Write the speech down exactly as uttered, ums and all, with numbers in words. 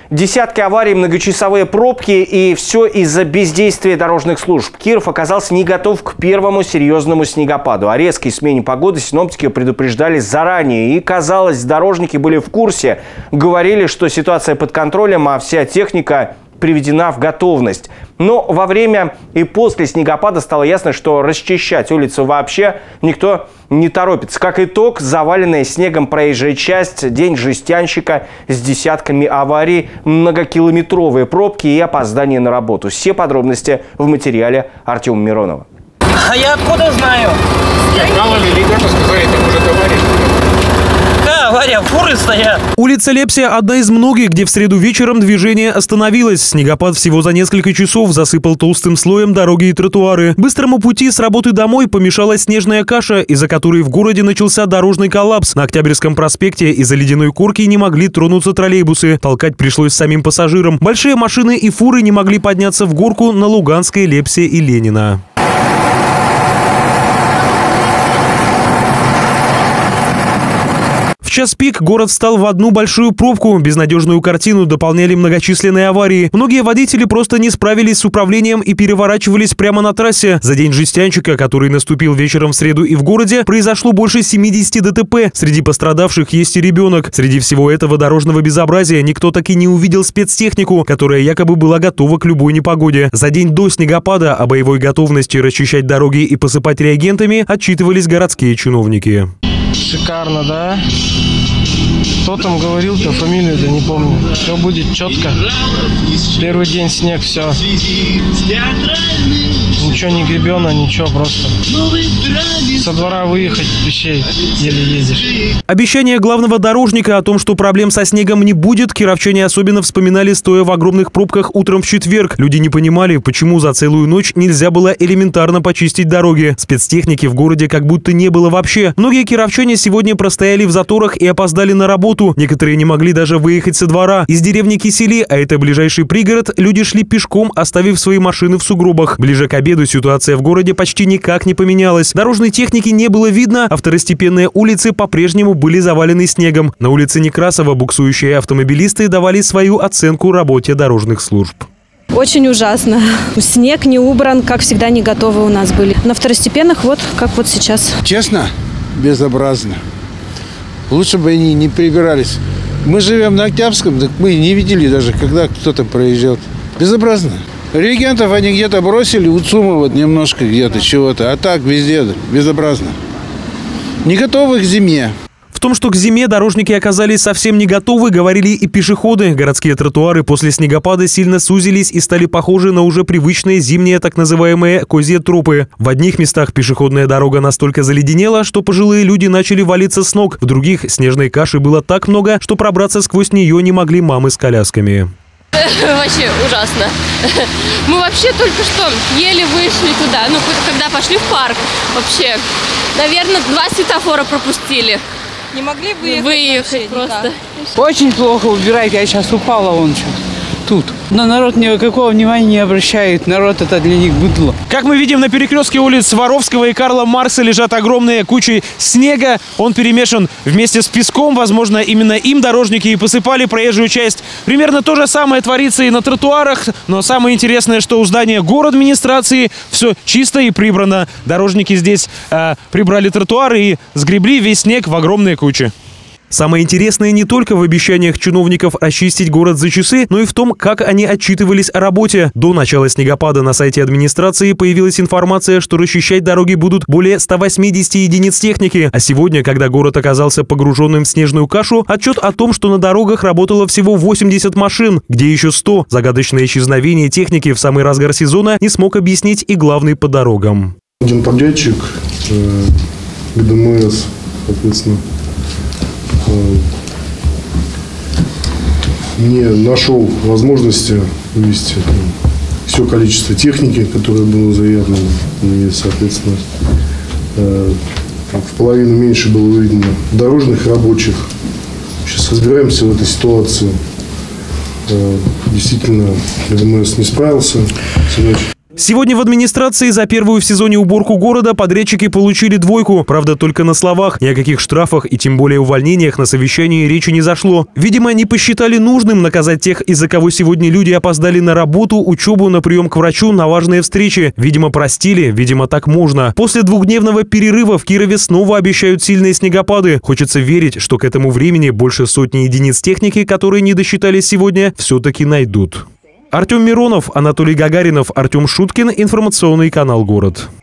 Десятки аварий, многочасовые пробки и все из-за бездействия дорожных служб. Киров оказался не готов к первому серьезному снегопаду. О резкой смене погоды синоптики предупреждали заранее. И, казалось, дорожники были в курсе. Говорили, что ситуация под контролем, а вся техника приведена в готовность. Но во время и после снегопада стало ясно, что расчищать улицу вообще никто не торопится. Как итог, заваленная снегом проезжая часть, день жестянщика с десятками аварий, многокилометровые пробки и опоздание на работу. Все подробности в материале Артема Миронова. А я откуда знаю? Мало ли, ребята сказали, это может авария. Да, авария, фуры стоят. Улица Лепсия – одна из многих, где в среду вечером движение остановилось. Снегопад всего за несколько часов засыпал толстым слоем дороги и тротуары. Быстрому пути с работы домой помешала снежная каша, из-за которой в городе начался дорожный коллапс. На Октябрьском проспекте из-за ледяной корки не могли тронуться троллейбусы. Толкать пришлось самим пассажирам. Большие машины и фуры не могли подняться в горку на Луганской, Лепсе и Ленина. В час пик город встал в одну большую пробку. Безнадежную картину дополняли многочисленные аварии. Многие водители просто не справились с управлением и переворачивались прямо на трассе. За день жестянщика, который наступил вечером в среду и в городе, произошло больше семидесяти ДТП. Среди пострадавших есть и ребенок. Среди всего этого дорожного безобразия никто так и не увидел спецтехнику, которая якобы была готова к любой непогоде. За день до снегопада о боевой готовности расчищать дороги и посыпать реагентами отчитывались городские чиновники. Шикарно, да? Кто там говорил-то, фамилию-то не помню. Все будет четко. Первый день снег, все. Ничего не гребено, ничего, просто. Со двора выехать вещей еле ездишь. Обещание главного дорожника о том, что проблем со снегом не будет, кировчане особенно вспоминали, стоя в огромных пробках утром в четверг. Люди не понимали, почему за целую ночь нельзя было элементарно почистить дороги. Спецтехники в городе как будто не было вообще. Многие кировчане сегодня простояли в заторах и опоздали на работу. Некоторые не могли даже выехать со двора. Из деревни Кисели, а это ближайший пригород, люди шли пешком, оставив свои машины в сугробах. Ближе к обеду ситуация в городе почти никак не поменялась. Дорожной техники не было видно, а второстепенные улицы по-прежнему были завалены снегом. На улице Некрасова буксующие автомобилисты давали свою оценку работе дорожных служб. Очень ужасно. Снег не убран, как всегда, не готовы у нас были. На второстепенных вот, как вот сейчас. Честно, безобразно. Лучше бы они не прибирались. Мы живем на Октябрьском, так мы не видели даже, когда кто-то проезжал. Безобразно. Реагентов они где-то бросили, у ЦУМа вот немножко где-то чего-то, а так везде безобразно. Не готовы к зиме. В том, что к зиме дорожники оказались совсем не готовы, говорили и пешеходы. Городские тротуары после снегопада сильно сузились и стали похожи на уже привычные зимние так называемые козьи тропы. В одних местах пешеходная дорога настолько заледенела, что пожилые люди начали валиться с ног. В других снежной каши было так много, что пробраться сквозь нее не могли мамы с колясками. Вообще ужасно. Мы вообще только что еле вышли туда, ну, когда пошли в парк. Вообще, наверное, два светофора пропустили. Не могли выехать? Выехать просто. Очень плохо убирать, я сейчас упала вон что. Тут. Но народ никакого внимания не обращает. Народ это для них быдло. Как мы видим, на перекрестке улиц Воровского и Карла Маркса лежат огромные кучи снега. Он перемешан вместе с песком. Возможно, именно им дорожники и посыпали проезжую часть. Примерно то же самое творится и на тротуарах. Но самое интересное, что у здания городадминистрации все чисто и прибрано. Дорожники здесь э, прибрали тротуары и сгребли весь снег в огромные кучи. Самое интересное не только в обещаниях чиновников очистить город за часы, но и в том, как они отчитывались о работе. До начала снегопада на сайте администрации появилась информация, что расчищать дороги будут более ста восьмидесяти единиц техники. А сегодня, когда город оказался погруженным в снежную кашу, отчет о том, что на дорогах работало всего восемьдесят машин, где еще сто. Загадочное исчезновение техники в самый разгар сезона не смог объяснить и главный по дорогам. Один подрядчик, э, ГДМС, соответственно, не нашел возможности вывести все количество техники, которое было заявлено, и, соответственно, в половину меньше было выведено дорожных рабочих. Сейчас разбираемся в этой ситуации. Действительно, ГДМС не справился с задачей. Сегодня в администрации за первую в сезоне уборку города подрядчики получили двойку. Правда, только на словах. Ни о каких штрафах и тем более увольнениях на совещании речи не зашло. Видимо, они посчитали нужным наказать тех, из-за кого сегодня люди опоздали на работу, учебу, на прием к врачу, на важные встречи. Видимо, простили, видимо, так можно. После двухдневного перерыва в Кирове снова обещают сильные снегопады. Хочется верить, что к этому времени больше сотни единиц техники, которые не досчитались сегодня, все-таки найдут. Артем Миронов, Анатолий Гагаринов, Артем Шуткин. Информационный канал «Город».